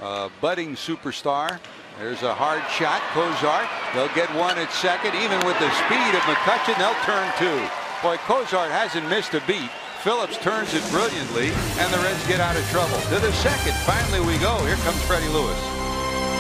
budding superstar. There's a hard shot. Cozart. They'll get one at second. Even with the speed of McCutcheon, they'll turn two. Boy, Cozart hasn't missed a beat. Phillips turns it brilliantly, and the Reds get out of trouble. To the second. Finally we go. Here comes Freddie Lewis.